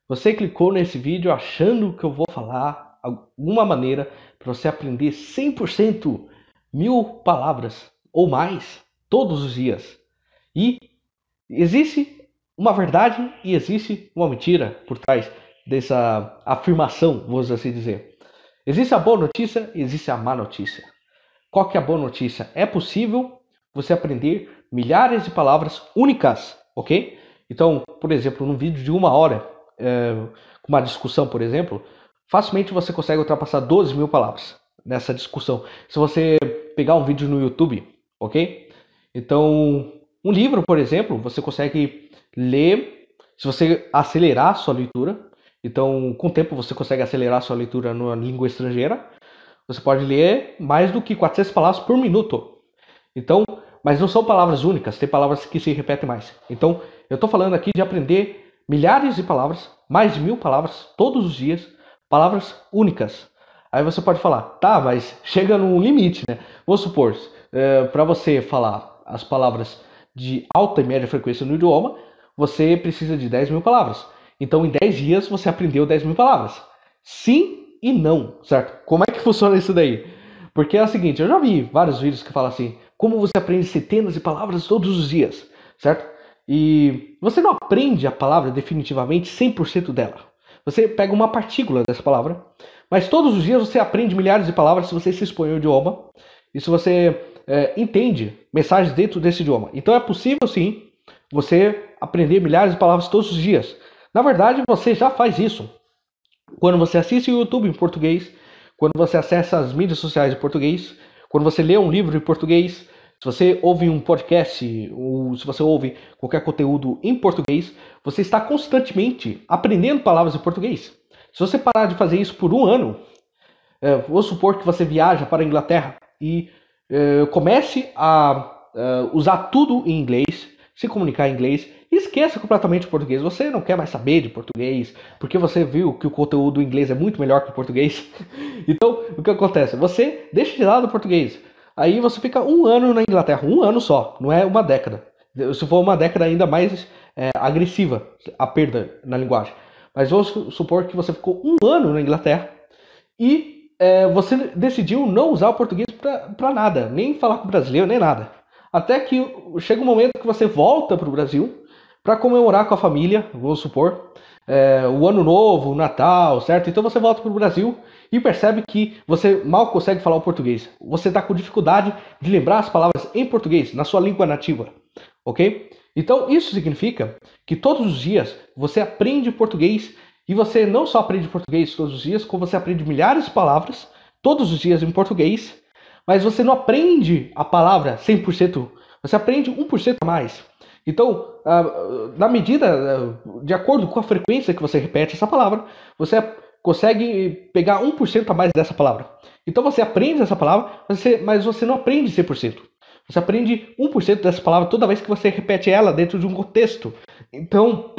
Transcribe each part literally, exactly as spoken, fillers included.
Você clicou nesse vídeo achando que eu vou falar alguma maneira para você aprender cem por cento mil palavras ou mais todos os dias. E existe uma verdade e existe uma mentira por trás dessa afirmação, vamos assim dizer. Existe a boa notícia e existe a má notícia. Qual que é a boa notícia? É possível você aprender milhares de palavras únicas, ok? Então, por exemplo, num vídeo de uma hora, é, uma discussão, por exemplo, facilmente você consegue ultrapassar doze mil palavras nessa discussão. Se você pegar um vídeo no YouTube, ok? Então, um livro, por exemplo, você consegue ler, se você acelerar a sua leitura. Então, com o tempo você consegue acelerar a sua leitura numa língua estrangeira. Você pode ler mais do que quatrocentas palavras por minuto. Então, mas não são palavras únicas, tem palavras que se repetem mais. Então, eu estou falando aqui de aprender milhares de palavras, mais de mil palavras, todos os dias, palavras únicas. Aí você pode falar, tá, mas chega num limite, né? Vamos supor, é, para você falar as palavras de alta e média frequência no idioma, você precisa de dez mil palavras. Então, em dez dias, você aprendeu dez mil palavras. Sim e não, certo? Como é que funciona isso daí? Porque é o seguinte, eu já vi vários vídeos que falam assim, como você aprende centenas de palavras todos os dias, certo? E você não aprende a palavra definitivamente cem por cento dela. Você pega uma partícula dessa palavra, mas todos os dias você aprende milhares de palavras se você se expõe ao idioma e se você é, entende mensagens dentro desse idioma. Então é possível sim você aprender milhares de palavras todos os dias. Na verdade, você já faz isso. Quando você assiste o YouTube em português, quando você acessa as mídias sociais em português, quando você lê um livro em português, se você ouve um podcast, ou se você ouve qualquer conteúdo em português, você está constantemente aprendendo palavras em português. Se você parar de fazer isso por um ano, é, vou supor que você viaja para a Inglaterra e é, comece a é, usar tudo em inglês, se comunicar em inglês, e esqueça completamente o português. Você não quer mais saber de português, porque você viu que o conteúdo em inglês é muito melhor que o português. Então, o que acontece? Você deixa de lado o português. Aí você fica um ano na Inglaterra, um ano só, não é uma década. Se for uma década ainda mais é, agressiva, a perda na linguagem. Mas vamos supor que você ficou um ano na Inglaterra e é, você decidiu não usar o português para nada, nem falar com o brasileiro, nem nada. Até que chega um momento que você volta para o Brasil para comemorar com a família, vamos supor, é, o Ano Novo, o Natal, certo? Então você volta para o Brasil e percebe que você mal consegue falar o português. Você está com dificuldade de lembrar as palavras em português, na sua língua nativa, ok? Então isso significa que todos os dias você aprende português e você não só aprende português todos os dias, como você aprende milhares de palavras todos os dias em português, mas você não aprende a palavra cem por cento, você aprende um por cento a mais. Então, na medida, de acordo com a frequência que você repete essa palavra, você consegue pegar um por cento a mais dessa palavra. Então você aprende essa palavra, você, mas você não aprende cem por cento. Você aprende um por cento dessa palavra toda vez que você repete ela dentro de um contexto. Então,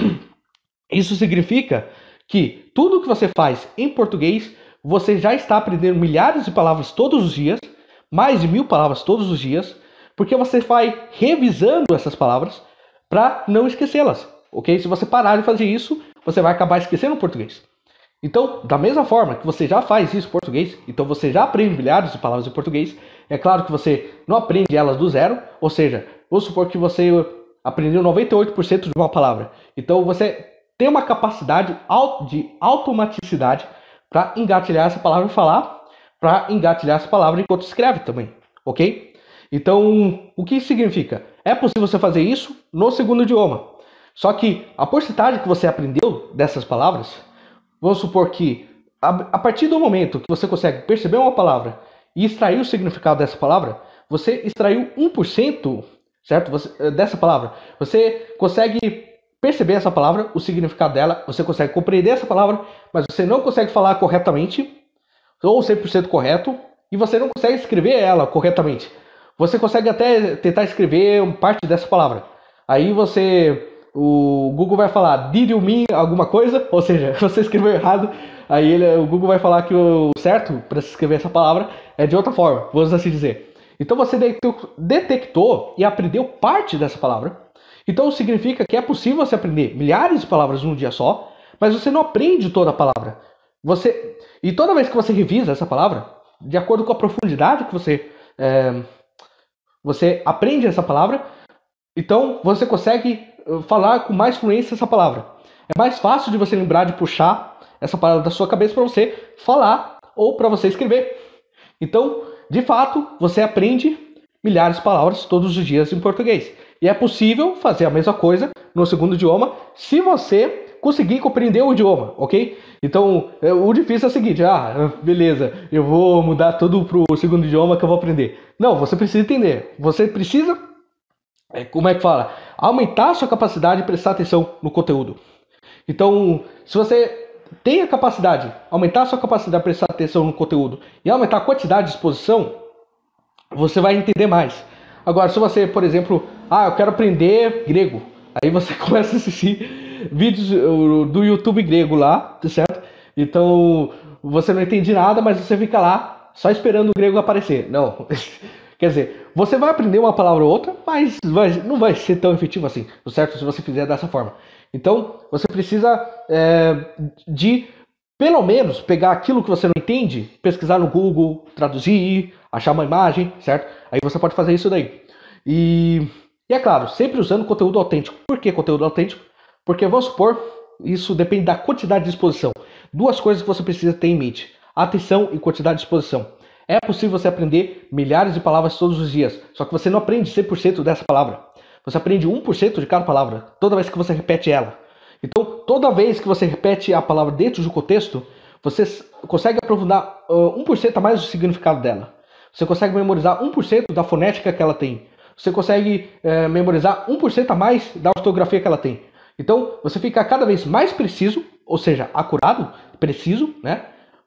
isso significa que tudo que você faz em português, você já está aprendendo milhares de palavras todos os dias, mais de mil palavras todos os dias, porque você vai revisando essas palavras para não esquecê-las, ok? Se você parar de fazer isso, você vai acabar esquecendo o português. Então, da mesma forma que você já faz isso em português, então você já aprende milhares de palavras em português, é claro que você não aprende elas do zero, ou seja, vamos supor que você aprendeu noventa e oito por cento de uma palavra. Então você tem uma capacidade de automaticidade para engatilhar essa palavra e falar, para engatilhar essa palavra enquanto escreve também, ok? Então, o que isso significa? É possível você fazer isso no segundo idioma. Só que a porcentagem que você aprendeu dessas palavras, vamos supor que a, a partir do momento que você consegue perceber uma palavra e extrair o significado dessa palavra, você extraiu um por cento, certo? Você, dessa palavra. Você consegue perceber essa palavra, o significado dela, você consegue compreender essa palavra, mas você não consegue falar corretamente, ou cem por cento correto, e você não consegue escrever ela corretamente. Você consegue até tentar escrever parte dessa palavra. Aí você, o Google vai falar, did you mean alguma coisa? Ou seja, você escreveu errado, aí ele, o Google vai falar que o certo para se escrever essa palavra é de outra forma, vamos assim dizer. Então você detectou e aprendeu parte dessa palavra. Então significa que é possível você aprender milhares de palavras num dia só, mas você não aprende toda a palavra. Você, e toda vez que você revisa essa palavra, de acordo com a profundidade que você, é, você aprende essa palavra, então você consegue falar com mais fluência essa palavra. É mais fácil de você lembrar de puxar essa palavra da sua cabeça para você falar ou para você escrever. Então, de fato, você aprende milhares de palavras todos os dias em português. E é possível fazer a mesma coisa no segundo idioma se você conseguir compreender o idioma, ok? Então, o difícil é o seguinte, ah, beleza, eu vou mudar tudo pro segundo idioma que eu vou aprender. Não, você precisa entender. Você precisa, como é que fala? Aumentar a sua capacidade de prestar atenção no conteúdo. Então, se você tem a capacidade, aumentar a sua capacidade de prestar atenção no conteúdo e aumentar a quantidade de exposição, você vai entender mais. Agora, se você, por exemplo, ah, eu quero aprender grego, aí você começa a assistir vídeos do YouTube grego lá, certo? Então, você não entende nada, mas você fica lá só esperando o grego aparecer. Não. Quer dizer, você vai aprender uma palavra ou outra, mas vai, não vai ser tão efetivo assim, certo? Se você fizer dessa forma. Então, você precisa é, de, pelo menos, pegar aquilo que você não entende, pesquisar no Google, traduzir, achar uma imagem, certo? Aí você pode fazer isso daí. E, e é claro, sempre usando conteúdo autêntico. Por que conteúdo autêntico? Porque, vamos supor, isso depende da quantidade de exposição. Duas coisas que você precisa ter em mente: atenção e quantidade de exposição. É possível você aprender milhares de palavras todos os dias, só que você não aprende cem por cento dessa palavra. Você aprende um por cento de cada palavra, toda vez que você repete ela. Então, toda vez que você repete a palavra dentro do contexto, você consegue aprofundar uh, um por cento a mais o significado dela. Você consegue memorizar um por cento da fonética que ela tem. Você consegue uh, memorizar um por cento a mais da ortografia que ela tem. Então, você fica cada vez mais preciso, ou seja, acurado, preciso, né?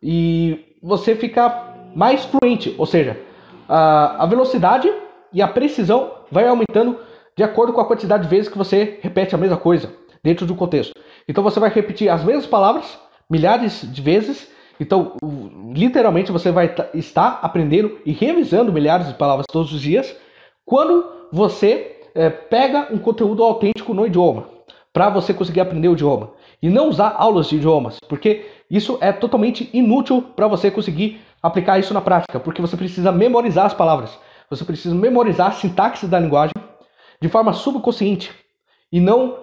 E você fica mais fluente, ou seja, a, a velocidade e a precisão vai aumentando de acordo com a quantidade de vezes que você repete a mesma coisa dentro do contexto. Então você vai repetir as mesmas palavras milhares de vezes. Então, literalmente, você vai estar aprendendo e revisando milhares de palavras todos os dias quando você é, pega um conteúdo autêntico no idioma, para você conseguir aprender o idioma. E não usar aulas de idiomas, porque isso é totalmente inútil para você conseguir aplicar isso na prática, porque você precisa memorizar as palavras. Você precisa memorizar a sintaxe da linguagem de forma subconsciente e não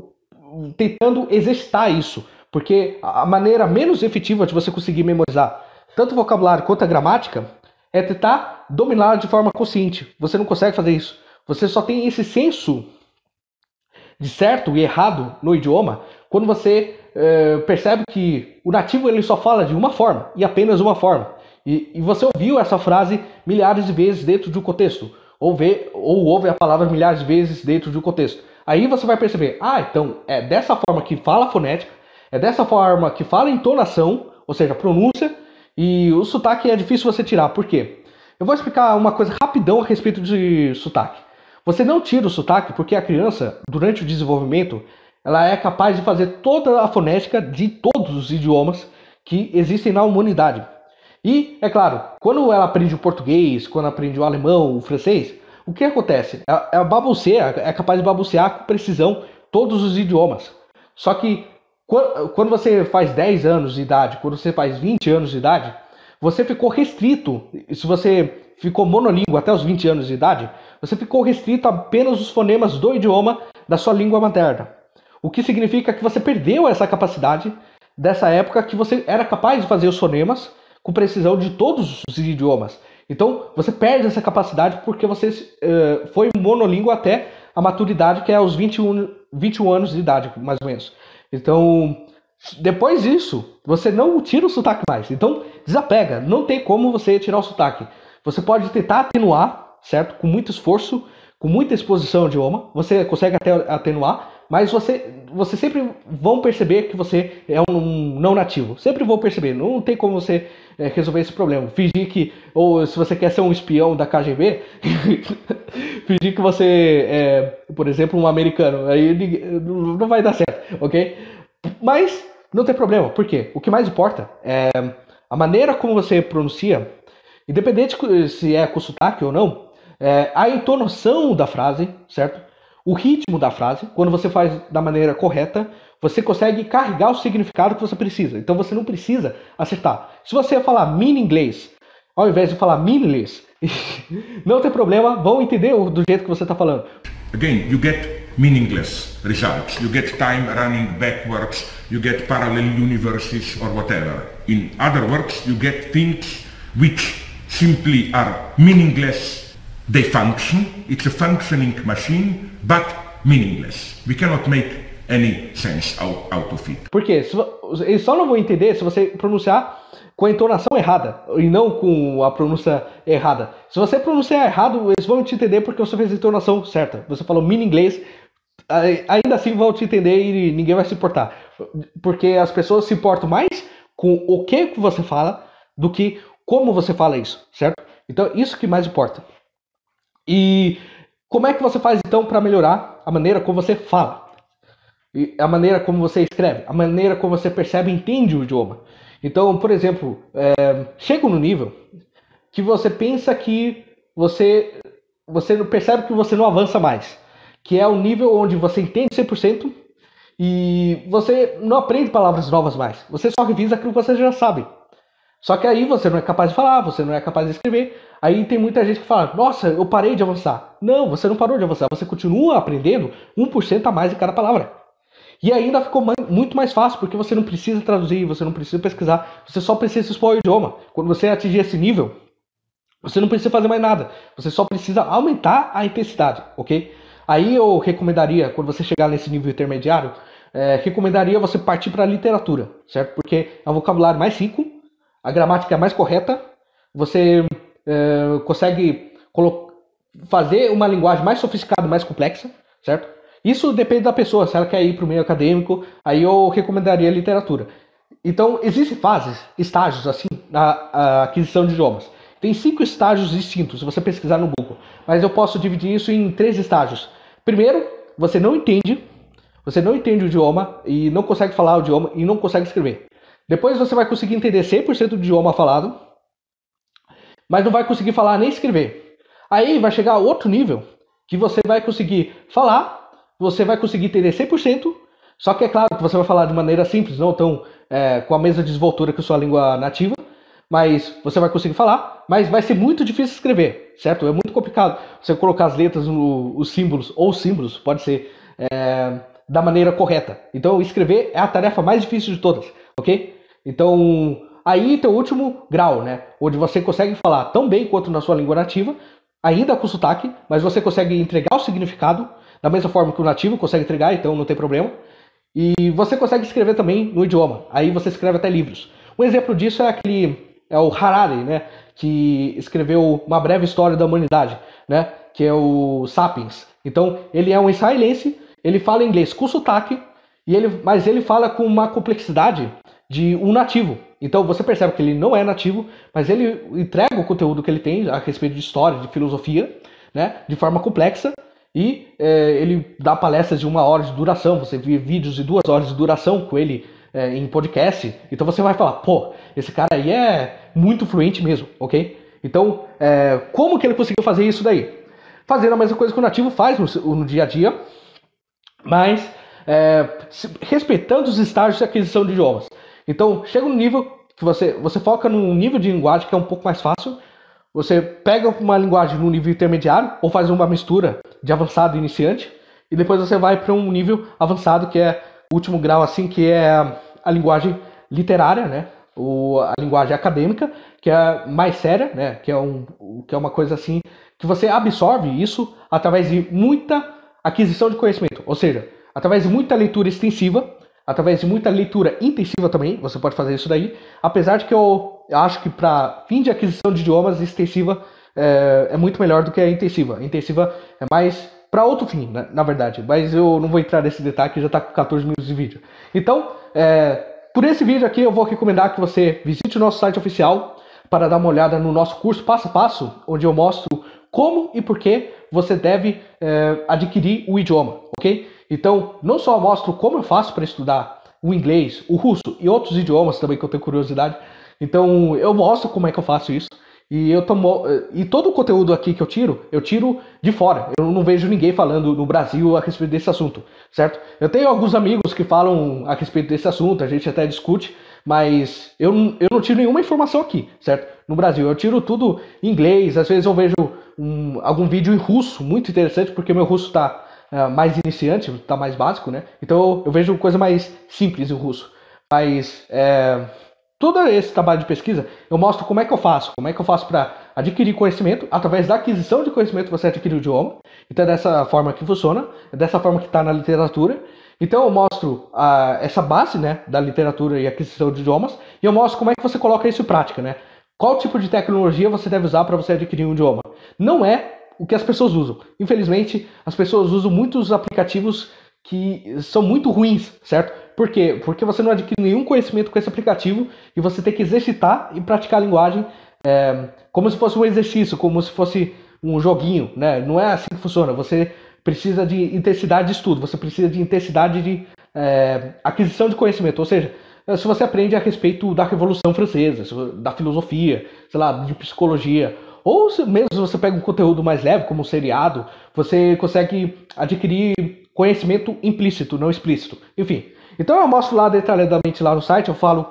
tentando exercitar isso, porque a maneira menos efetiva de você conseguir memorizar tanto o vocabulário quanto a gramática é tentar dominar de forma consciente. Você não consegue fazer isso. Você só tem esse senso de certo e errado no idioma quando você é, percebe que o nativo ele só fala de uma forma e apenas uma forma. E, e você ouviu essa frase milhares de vezes dentro de um contexto. Ou, vê, ou ouve a palavra milhares de vezes dentro de um contexto. Aí você vai perceber, ah, então é dessa forma que fala a fonética, é dessa forma que fala a entonação, ou seja, a pronúncia, e o sotaque é difícil você tirar. Por quê? Eu vou explicar uma coisa rapidão a respeito de sotaque. Você não tira o sotaque porque a criança, durante o desenvolvimento, ela é capaz de fazer toda a fonética de todos os idiomas que existem na humanidade. E, é claro, quando ela aprende o português, quando aprende o alemão, o francês, o que acontece? Ela babuceia, é capaz de babucear com precisão todos os idiomas. Só que quando você faz dez anos de idade, quando você faz vinte anos de idade, você ficou restrito. Se você ficou monolíngue até os vinte anos de idade, você ficou restrito a apenas os fonemas do idioma da sua língua materna. O que significa que você perdeu essa capacidade dessa época que você era capaz de fazer os fonemas com precisão de todos os idiomas. Então, você perde essa capacidade porque você uh, foi monolíngue até a maturidade, que é aos vinte e um, vinte e um anos de idade, mais ou menos. Então, depois disso, você não tira o sotaque mais. Então, desapega. Não tem como você tirar o sotaque. Você pode tentar atenuar, certo? Com muito esforço, com muita exposição ao idioma. Você consegue até atenuar, mas você, você sempre vão perceber que você é um não nativo. Sempre vão perceber. Não tem como você é, resolver esse problema. Fingir que, ou se você quer ser um espião da K G B, fingir que você é, por exemplo, um americano. Aí não vai dar certo, ok? Mas não tem problema. Por quê? O que mais importa é a maneira como você pronuncia, independente se é com sotaque ou não, é, a entonação da frase, certo? O ritmo da frase, quando você faz da maneira correta, você consegue carregar o significado que você precisa. Então você não precisa acertar. Se você falar meaningless, ao invés de falar meaningless, não tem problema, vão entender do jeito que você está falando. Again, you get meaningless results. You get time running backwards, you get parallel universes or whatever. In other words, you get things which simply are meaningless. They function, it's a functioning machine, but meaningless. We cannot make any sense out, out of it. Por quê? Eles só não vão entender se você pronunciar com a entonação errada e não com a pronúncia errada. Se você pronunciar errado, eles vão te entender porque você fez a entonação certa. Você falou meaningless, ainda assim vão te entender e ninguém vai se importar. Porque as pessoas se importam mais com o que você fala do que como você fala isso, certo? Então, isso que mais importa. E como é que você faz, então, para melhorar a maneira como você fala? E a maneira como você escreve? A maneira como você percebe e entende o idioma? Então, por exemplo, é, chega no nível que você pensa que você, você percebe que você não avança mais. Que é o nível onde você entende cem por cento e você não aprende palavras novas mais. Você só revisa aquilo que você já sabe. Só que aí você não é capaz de falar, você não é capaz de escrever. Aí tem muita gente que fala, nossa, eu parei de avançar. Não, você não parou de avançar, você continua aprendendo um por cento a mais em cada palavra. E ainda ficou muito mais fácil, porque você não precisa traduzir, você não precisa pesquisar, você só precisa expor o idioma. Quando você atingir esse nível, você não precisa fazer mais nada, você só precisa aumentar a intensidade, ok? Aí eu recomendaria, quando você chegar nesse nível intermediário, é, recomendaria você partir para a literatura, certo? Porque é um vocabulário mais rico, a gramática é mais correta, você é, consegue fazer uma linguagem mais sofisticada, mais complexa, certo? Isso depende da pessoa, se ela quer ir para o meio acadêmico, aí eu recomendaria a literatura. Então, existem fases, estágios, assim, na aquisição de idiomas. Tem cinco estágios distintos, se você pesquisar no Google. Mas eu posso dividir isso em três estágios. Primeiro, você não entende, você não entende o idioma, e não consegue falar o idioma, e não consegue escrever. Depois você vai conseguir entender cem por cento do idioma falado, mas não vai conseguir falar nem escrever. Aí vai chegar a outro nível, que você vai conseguir falar, você vai conseguir entender cem por cento, só que é claro que você vai falar de maneira simples, não tão é, com a mesma desenvoltura que a sua língua nativa, mas você vai conseguir falar, mas vai ser muito difícil escrever, certo? É muito complicado você colocar as letras, no, os símbolos, ou os símbolos, pode ser, é, da maneira correta. Então, escrever é a tarefa mais difícil de todas, ok? Então, aí tem o último grau, né? Onde você consegue falar tão bem quanto na sua língua nativa, ainda com sotaque, mas você consegue entregar o significado da mesma forma que o nativo consegue entregar, então não tem problema. E você consegue escrever também no idioma. Aí você escreve até livros. Um exemplo disso é aquele é o Harari, né, que escreveu Uma Breve História da Humanidade, né, que é o Sapiens. Então, ele é um israelense, ele fala inglês com sotaque, e ele, mas ele fala com uma complexidade de um nativo. Então, você percebe que ele não é nativo, mas ele entrega o conteúdo que ele tem a respeito de história, de filosofia, né, de forma complexa. E é, ele dá palestras de uma hora de duração, você vê vídeos de duas horas de duração com ele é, em podcast. Então você vai falar, pô, esse cara aí é muito fluente mesmo, ok? Então, é, como que ele conseguiu fazer isso daí? Fazendo a mesma coisa que o nativo faz no, no dia a dia, mas é, se, respeitando os estágios de aquisição de idiomas. Então, chega um nível que você, você foca num nível de linguagem que é um pouco mais fácil. Você pega uma linguagem no nível intermediário ou faz uma mistura de avançado e iniciante, e depois você vai para um nível avançado, que é o último grau, assim, que é a linguagem literária, né? O, a linguagem acadêmica, que é mais séria, né? Que é, um, que é uma coisa assim, que você absorve isso através de muita aquisição de conhecimento, ou seja, através de muita leitura extensiva, através de muita leitura intensiva também, você pode fazer isso daí, apesar de que eu acho que para fim de aquisição de idiomas, extensiva é, é muito melhor do que a intensiva. A intensiva é mais para outro fim, né, na verdade, mas eu não vou entrar nesse detalhe que já está com quatorze minutos de vídeo. Então, é, por esse vídeo aqui eu vou recomendar que você visite o nosso site oficial para dar uma olhada no nosso curso passo a passo, onde eu mostro como e por que você deve é, adquirir o idioma, ok? Então, não só mostro como eu faço para estudar o inglês, o russo e outros idiomas também que eu tenho curiosidade. Então, eu mostro como é que eu faço isso. E, eu tomo, e todo o conteúdo aqui que eu tiro, eu tiro de fora. Eu não vejo ninguém falando no Brasil a respeito desse assunto, certo? Eu tenho alguns amigos que falam a respeito desse assunto, a gente até discute, mas eu, eu não tiro nenhuma informação aqui, certo? No Brasil, eu tiro tudo em inglês, às vezes eu vejo um, algum vídeo em russo, muito interessante, porque meu russo está uh, mais iniciante, está mais básico, né? Então eu, eu vejo coisa mais simples em russo. Mas... É... todo esse trabalho de pesquisa, eu mostro como é que eu faço, como é que eu faço para adquirir conhecimento, através da aquisição de conhecimento você adquire o idioma, então é dessa forma que funciona, é dessa forma que está na literatura, então eu mostro a, essa base, né, da literatura e aquisição de idiomas, e eu mostro como é que você coloca isso em prática, né, qual tipo de tecnologia você deve usar para você adquirir um idioma. Não é o que as pessoas usam, infelizmente as pessoas usam muitos aplicativos que são muito ruins, certo? Por quê? Porque você não adquire nenhum conhecimento com esse aplicativo e você tem que exercitar e praticar a linguagem é, como se fosse um exercício, como se fosse um joguinho, né? Não é assim que funciona. Você precisa de intensidade de estudo, você precisa de intensidade de é, aquisição de conhecimento. Ou seja, se você aprende a respeito da Revolução Francesa, da filosofia, sei lá, de psicologia, ou se, mesmo se você pega um conteúdo mais leve, como um seriado, você consegue adquirir conhecimento implícito, não explícito. Enfim, então eu mostro lá detalhadamente lá no site, eu falo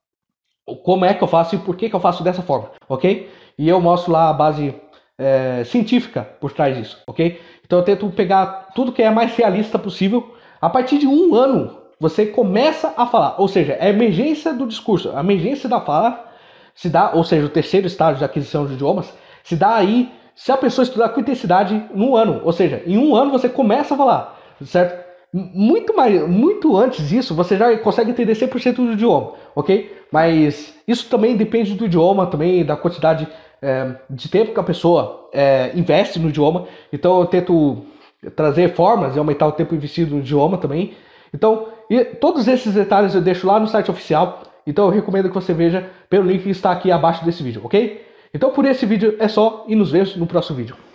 como é que eu faço e por que que eu faço dessa forma, ok? E eu mostro lá a base é, científica por trás disso, ok? Então eu tento pegar tudo que é mais realista possível. A partir de um ano, você começa a falar, ou seja, a emergência do discurso, a emergência da fala se dá, ou seja, o terceiro estágio de aquisição de idiomas, se dá aí se a pessoa estudar com intensidade no ano, ou seja, em um ano você começa a falar, certo? Muito, mais, muito antes disso, você já consegue entender cem por cento do idioma, ok? Mas isso também depende do idioma, também da quantidade é, de tempo que a pessoa é, investe no idioma. Então eu tento trazer formas e aumentar o tempo investido no idioma também. Então, e todos esses detalhes eu deixo lá no site oficial. Então eu recomendo que você veja pelo link que está aqui abaixo desse vídeo, ok? Então por esse vídeo é só e nos vemos no próximo vídeo.